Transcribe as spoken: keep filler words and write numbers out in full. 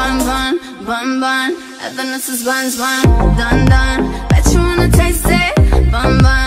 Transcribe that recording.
bun, bun, bun, bun. Evanescence buns, bun, dun, dun. Bet you wanna taste it, bun, bun.